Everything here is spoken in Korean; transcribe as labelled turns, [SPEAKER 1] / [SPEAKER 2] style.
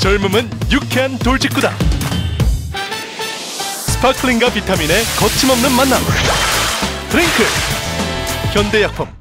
[SPEAKER 1] 젊음은 유쾌한 돌직구다. 스파클링과 비타민의 거침없는 만남. 드링크 현대약품.